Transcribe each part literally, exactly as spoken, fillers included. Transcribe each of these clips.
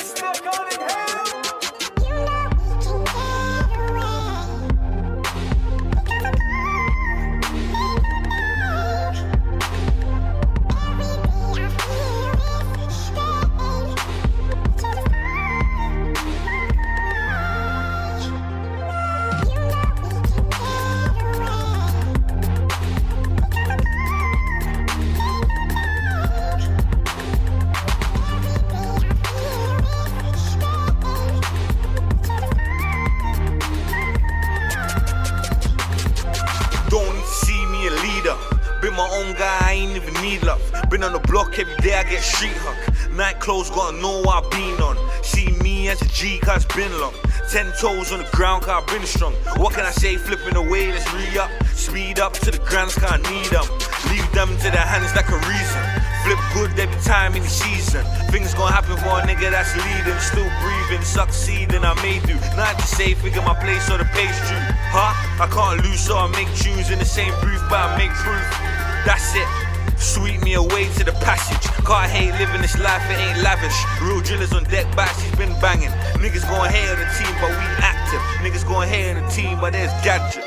stuck on in hell. Been my own guy, I ain't even need love. Been on the block every day, I get street hug. Night clothes, gotta know what I've been on. See me as a G, cause it's been long. Ten toes on the ground, cause I've been strong. What can I say, flipping away, let's re-up. Speed up to the grands, cause I need them. Leave them to their hands like a reason. Flip good every time in the season. Things gonna happen for a nigga that's leading. Still breathing, succeeding, I may do. Not to say, figure my place or the pace due. Huh? I can't lose, so I make tunes in the same booth, but I make proof. That's it. Sweep me away to the passage. Can't hate living this life, it ain't lavish. Real drillers on deck, backs, he's been banging. Niggas gon' hate on the team, but we active. Niggas gon' hate on the team, but there's gadgets.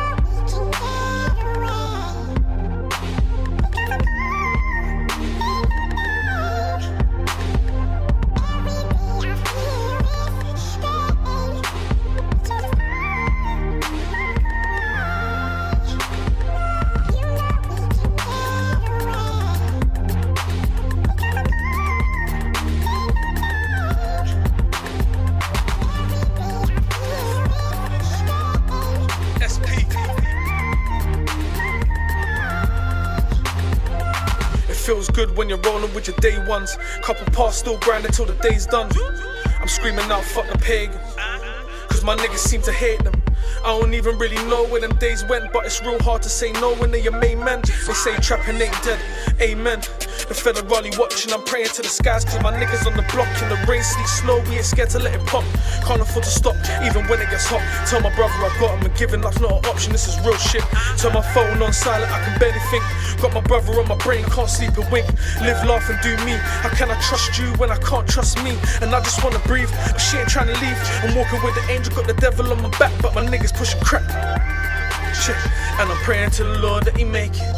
Feels good when you're rolling with your day ones. Couple pass, still grinding till the day's done. I'm screaming out, fuck the pagans, cause my niggas seem to hate them. I don't even really know where them days went, but it's real hard to say no when they're your main men. They say trapping ain't dead, amen. The federally watching, I'm praying to the skies, cause my niggas on the block in the rain, sleet, snow, we ain't scared to let it pop. Can't afford to stop, even when it gets hot. Tell my brother I got him, and giving life's not an option, this is real shit. Turn my phone on silent, I can barely think. Got my brother on my brain, can't sleep a wink. Live, laugh and do me. How can I trust you when I can't trust me? And I just wanna breathe, but she ain't trying to leave. I'm walking with the angel, got the devil on my back, but my niggas pushing crack. Shit, and I'm praying to the Lord that he make it.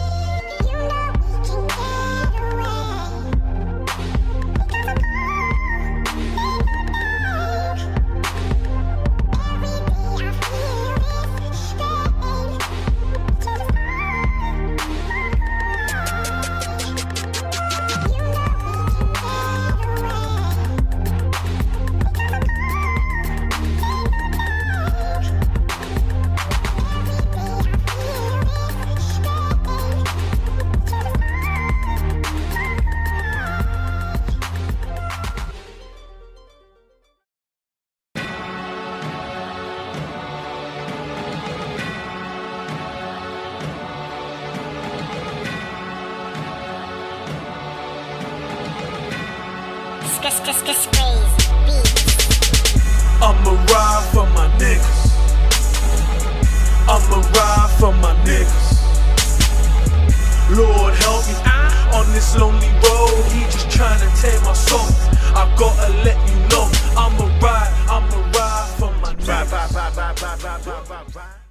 I'ma ride for my niggas. I'ma ride for my niggas. Lord help me on this lonely road. He just trying to take my soul. I gotta let you know I'ma ride, I'ma ride for my niggas. Ride, ride, ride, ride, ride, ride, ride, ride.